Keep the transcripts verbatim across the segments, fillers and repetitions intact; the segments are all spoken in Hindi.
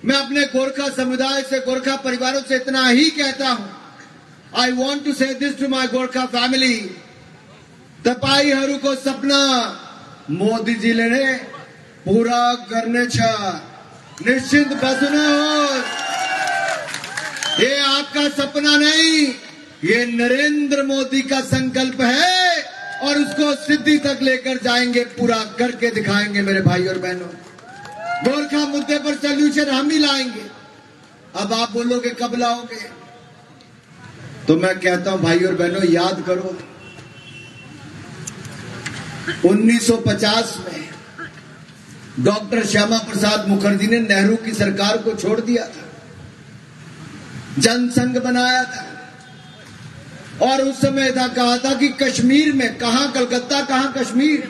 मैं अपने गोरखा समुदाय से, गोरखा परिवारों से इतना ही कहता हूं, I want to say this to my Gorkha family, तपाईहरुको सपना मोदीजीले नै पूरा गर्नेछ, निश्चिंत बस्नुहोस्। ये आपका सपना नहीं, ये नरेंद्र मोदी का संकल्प है और उसको सिद्धि तक लेकर जाएंगे, पूरा करके दिखाएंगे मेरे भाई और बहनों। गोरखा मुद्दे पर सॉल्यूशन हम ही लाएंगे। अब आप बोलोगे कब लाओगे, तो मैं कहता हूं भाई और बहनों, याद करो उन्नीस सौ पचास में डॉक्टर श्यामा प्रसाद मुखर्जी ने नेहरू की सरकार को छोड़ दिया था, जनसंघ बनाया था और उस समय था कहा था कि कश्मीर में, कहां कलकत्ता कहां कश्मीर,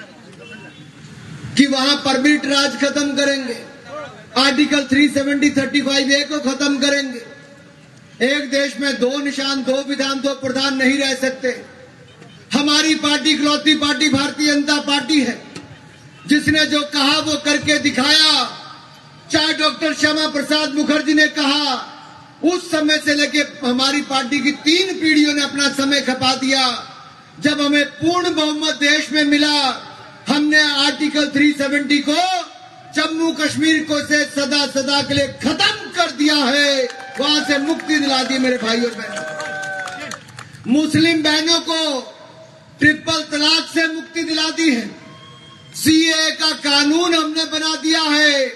कि वहां परमिट राज खत्म करेंगे, आर्टिकल तीन सौ सत्तर पैंतीस ए को खत्म करेंगे, एक देश में दो निशान, दो विधान, दो प्रधान नहीं रह सकते। हमारी पार्टी इकलौती पार्टी भारतीय जनता पार्टी है जिसने जो कहा वो करके दिखाया। चाहे डॉक्टर श्यामा प्रसाद मुखर्जी ने कहा, उस समय से लेके हमारी पार्टी की तीन पीढ़ियों ने अपना समय खपा दिया। जब हमें पूर्ण बहुमत देश में मिला, हमने आर्टिकल तीन सौ सत्तर को, जम्मू कश्मीर को से सदा सदा के लिए खत्म कर दिया है, वहां से मुक्ति दिला दी मेरे भाई और बहनों। मुस्लिम बहनों को ट्रिपल तलाक से मुक्ति दिला दी है, सीए का कानून हमने बना दिया है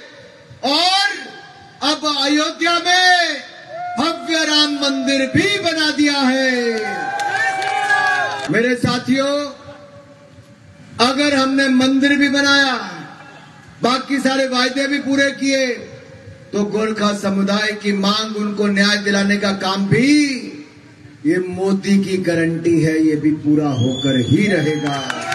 और अब अयोध्या में भव्य राम मंदिर भी बना दिया है। मेरे साथियों, अगर हमने मंदिर भी बनाया, बाकी सारे वायदे भी पूरे किए, तो गोरखा समुदाय की मांग, उनको न्याय दिलाने का काम भी ये मोदी की गारंटी है, ये भी पूरा होकर ही रहेगा।